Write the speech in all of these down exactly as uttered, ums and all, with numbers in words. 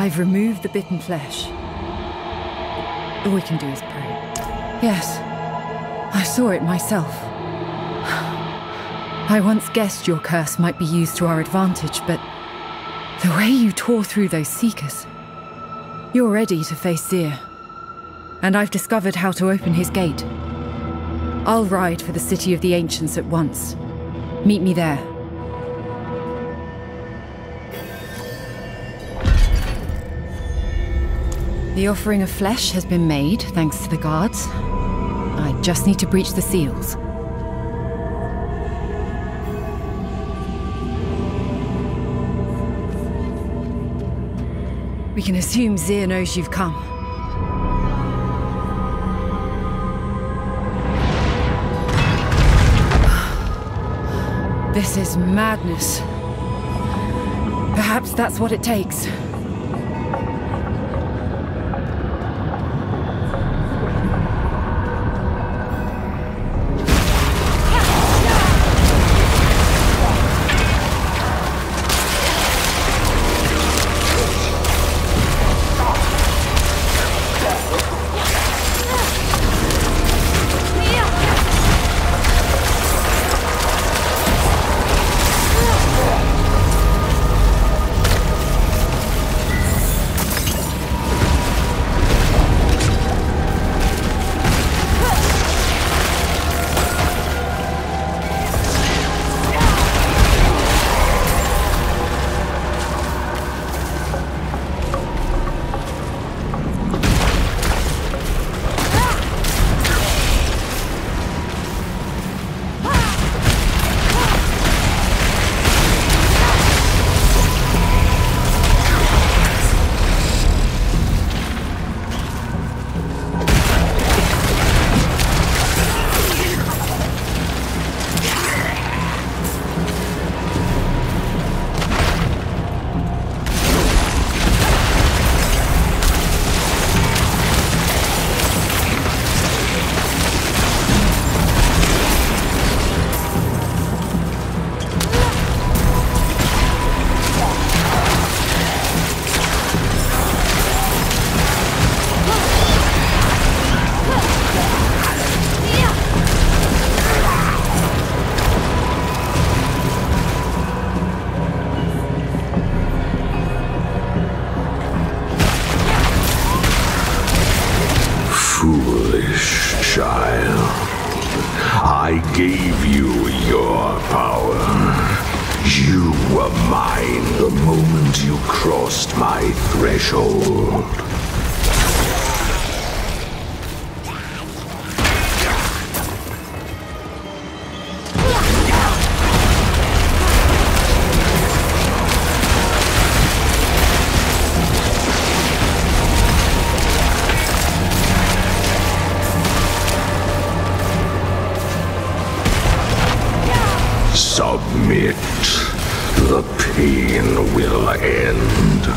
I've removed the bitten flesh. All we can do is pray. Yes, I saw it myself. I once guessed your curse might be used to our advantage, but the way you tore through those Seekers, you're ready to face Zir. And I've discovered how to open his gate. I'll ride for the City of the Ancients at once. Meet me there. The offering of flesh has been made, thanks to the guards. I just need to breach the seals. We can assume Zir knows you've come. This is madness. Perhaps that's what it takes. I gave you your power. You were mine the moment you crossed my threshold. Submit. The pain will end.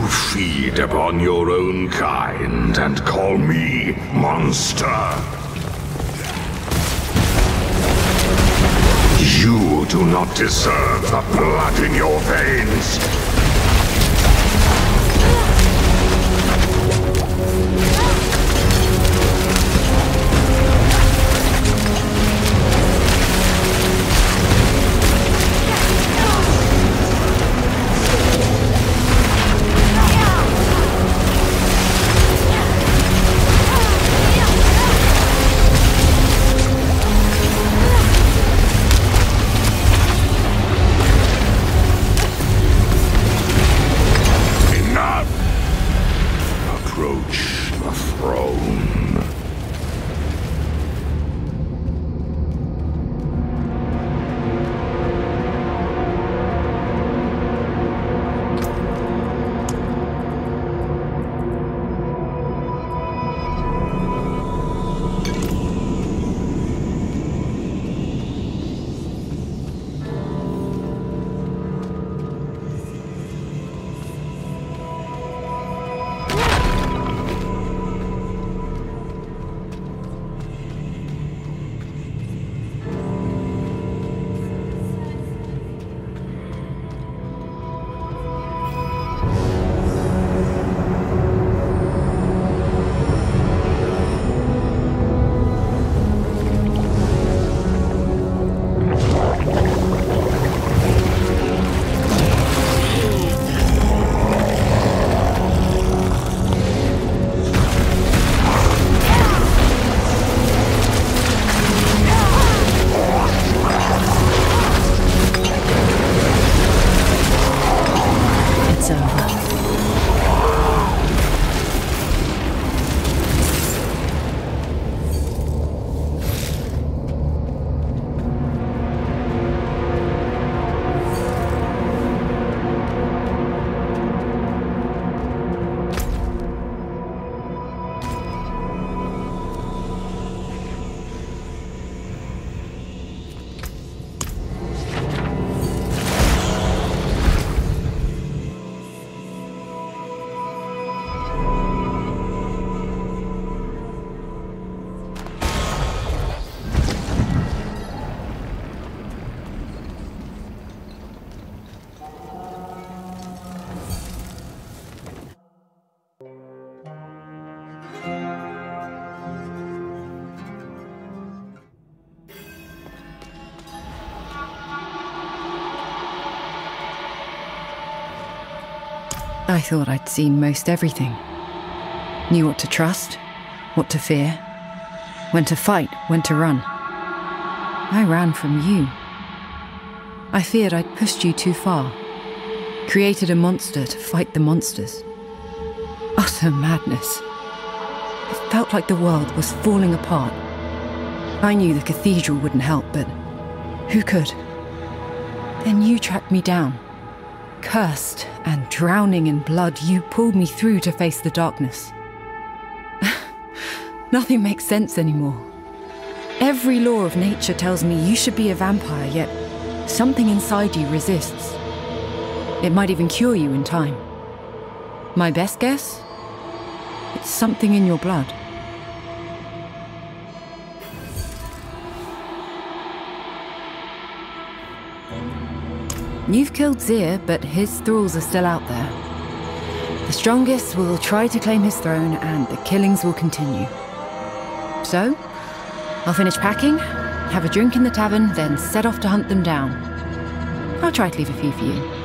feed upon your own kind and call me monster. You do not deserve the blood in your veins. I thought I'd seen most everything. Knew what to trust, what to fear, when to fight, when to run. I ran from you. I feared I'd pushed you too far. Created a monster to fight the monsters. Utter madness. It felt like the world was falling apart. I knew the cathedral wouldn't help, but who could? Then you tracked me down. Cursed and drowning in blood, you pulled me through to face the darkness. Nothing makes sense anymore. Every law of nature tells me you should be a vampire, yet something inside you resists. It might even cure you in time. My best guess? It's something in your blood. You've killed Zir, but his thralls are still out there. The strongest will try to claim his throne, and the killings will continue. So, I'll finish packing, have a drink in the tavern, then set off to hunt them down. I'll try to leave a few for you.